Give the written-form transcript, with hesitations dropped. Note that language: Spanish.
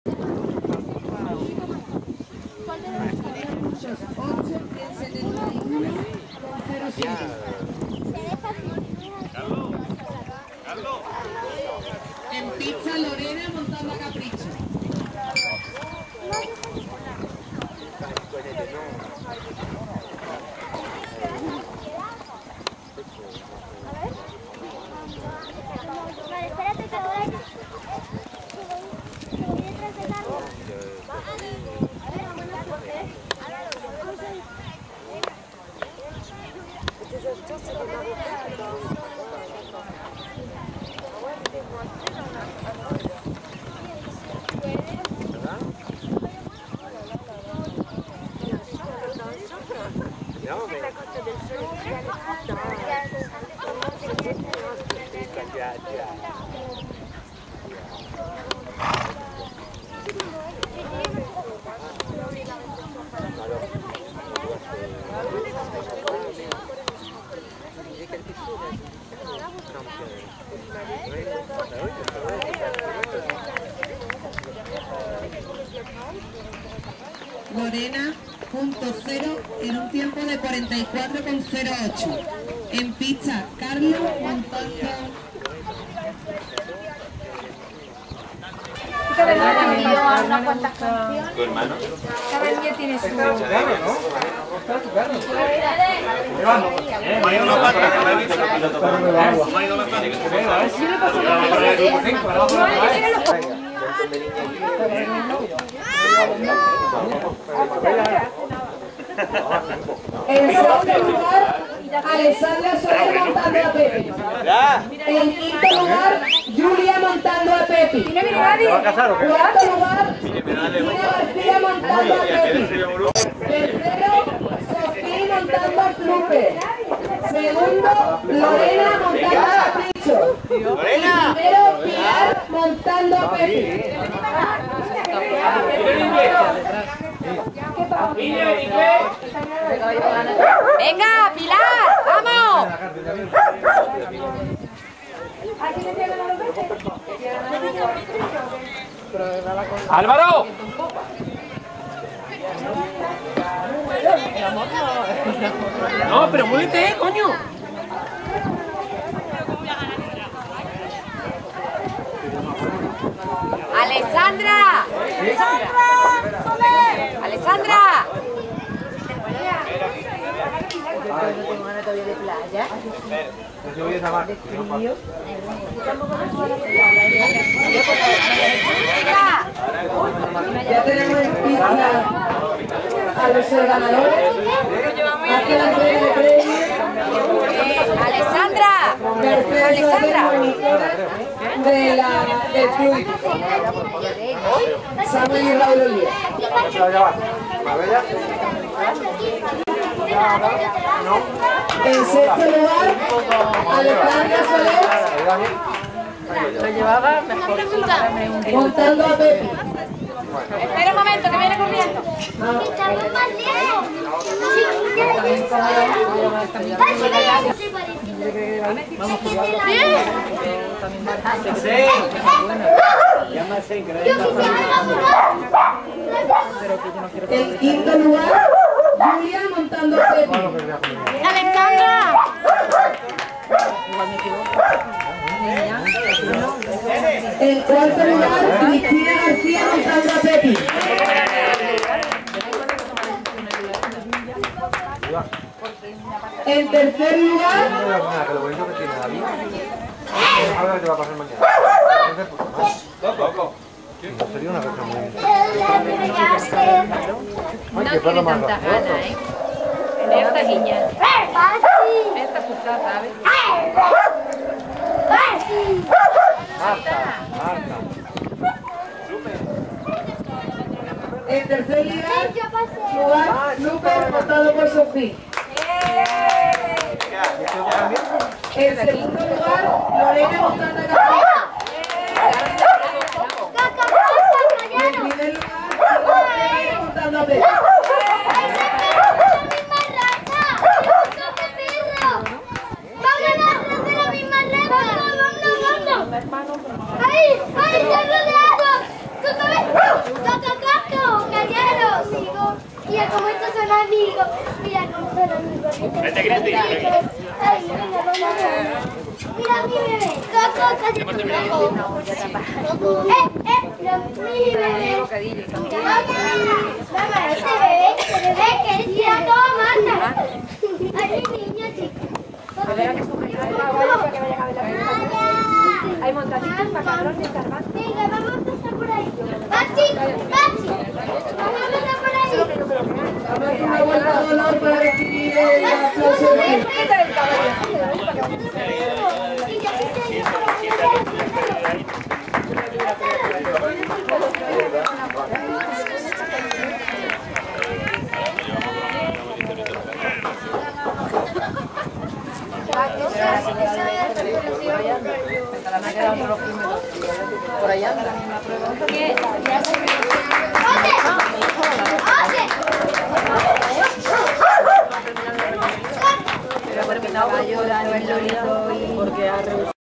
En pista Lorena montando a Capricho. Vale, espérate que ahora voy detrás de Carlos. Lorena, punto cero, en un tiempo de 44,08. En pista, Carlos montando... Unas cuantas canciones. ¿Tu hermano? Cada día tiene su... Vamos. En segundo lugar, Alessandra Soler montando a Pepe. En quinto lugar, Julia montando a Pepe. Cuarto lugar, Cristina García montando a Pepe. Tercero, Sofía montando a Flupe. Segundo, Lorena montando a Capricho. Primero, Pilar montando a Pepe. ¡Venga, Pilar! ¡Vamos! ¡Álvaro! No, pero muévete, coño. ¡Alessandra! ¡Alessandra! Ya tenemos en pista a los ganadores. Aquí la entrega de premios. ¡Alessandra! ¡Alessandra! Del club Samuel y Raúl Olía. En sexto lugar, Alejandra Soler Lo llevaba mejor. montando a Pepe. Espera un momento, que viene corriendo. Pinchamos más lejos. En quinto lugar, Julia montando a Pepe. ¡Alexandra! En cuarto lugar, Cristina García montando a Pepe. En tercer lugar, Ahora te va a pasar mañana. Sería una cosa muy... No tiene tanta gana, ¿eh? En esta guiña. Esta puta, ¿sabes? Marta. en tercer lugar, Luper montado por Sofía. En segundo lugar, Lorena montando a Capricho. Y en primer lugar, Lorena montando a Pedro. ¡Ay! ¡Ay! ¡Está rodeado! ¡Tú ¡Coco! ¡Callaros! Digo, mira cómo estos son amigos. Mira cómo son amigos. Vete, Cristi. Ay, venga, vamos. Mira mi bebé. Coco, cállate. Coco. Mira mi bebé. Mamá, ese bebé que es tira todo mata. Ay, mi niño chico. A ver, aquí para que vayan a ver la película. Hay montaditos para cabrón de cargar. Venga, vamos a estar por ahí. ¡Pachi! Vamos a estar por ahí. Vamos a dar una vuelta de honor para recibir el aplauso de pie. Por allá anda. Pero ha terminado llorando el lorito y porque ha